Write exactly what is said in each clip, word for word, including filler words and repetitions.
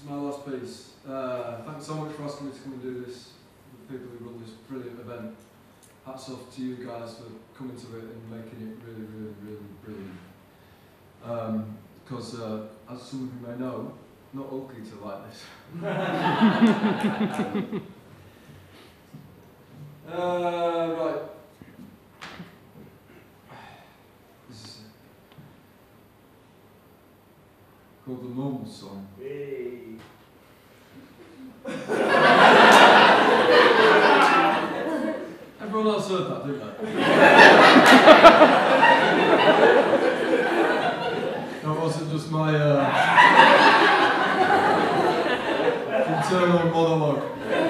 It's my last piece. Uh, thanks so much for asking me to come and do this. The people who run this brilliant event. Hats off to you guys for coming to it and making it really, really, really brilliant. Because, um, uh, as some of you may know, not all kids are like this. uh, right. This is called the Normal Song. Hey. Everyone else heard that, didn't they? That wasn't just my uh, internal monologue.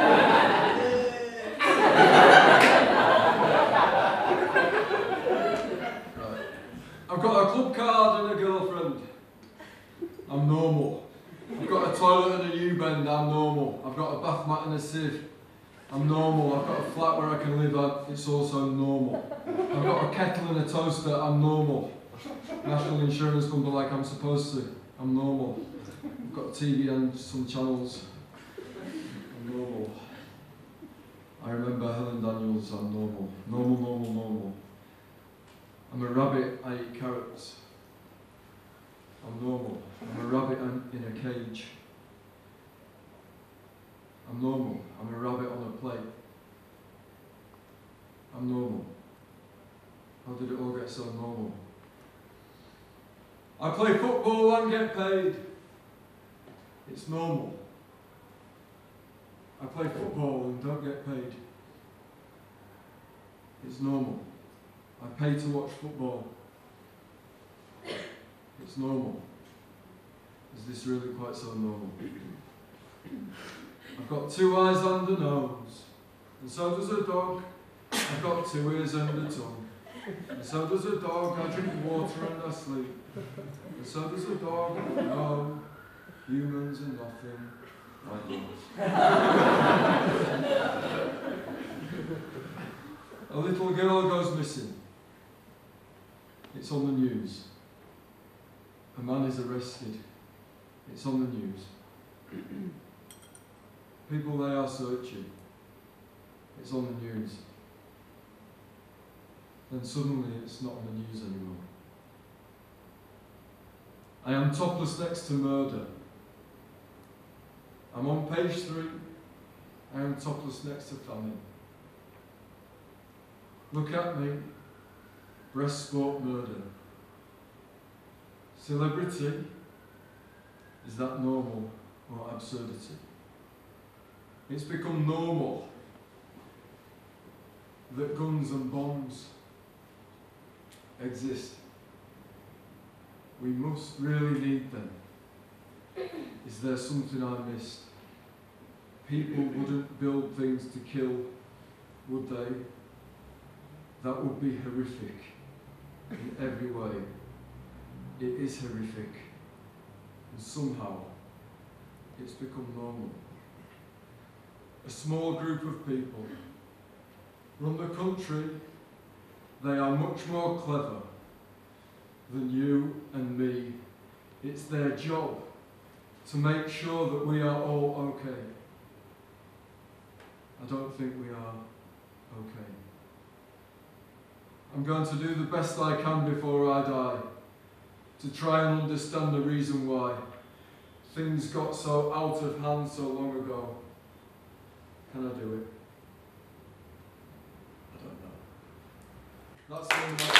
Right. I've got a club card and a girlfriend. I'm normal. I've got a toilet and a U-bend. I'm normal. I've got a bath mat and a sieve. I'm normal. I've got a flat where I can live at. It's also normal. I've got a kettle and a toaster. I'm normal. National insurance number like I'm supposed to. I'm normal. I've got a T V and some channels. I'm normal. I remember Helen Daniels. I'm normal. Normal, normal, normal. I'm a rabbit. I eat carrots. I'm normal. I'm a rabbit in a cage. I'm normal. I'm a rabbit on a plate. I'm normal. How did it all get so normal? I play football and get paid. It's normal. I play football and don't get paid. It's normal. I pay to watch football. It's normal. Is this really quite so normal? I've got two eyes and a nose, and so does a dog. I've got two ears and a tongue, and so does a dog. I drink water and I sleep, and so does a dog. No, humans are nothing like us. A little girl goes missing. It's on the news. A man is arrested. It's on the news. People they are searching. It's on the news. Then suddenly it's not on the news anymore. I am topless next to murder. I'm on page three. I am topless next to famine. Look at me. Breast sport murder. Celebrity? Is that normal or absurdity? It's become normal that guns and bombs exist. We must really need them. Is there something I missed? People wouldn't build things to kill, would they? That would be horrific in every way. It is horrific. And somehow, it's become normal. A small group of people run the country. They are much more clever than you and me. It's their job to make sure that we are all okay. I don't think we are okay. I'm going to do the best I can before I die, to try and understand the reason why things got so out of hand so long ago. Can I do it? I don't know. That's all.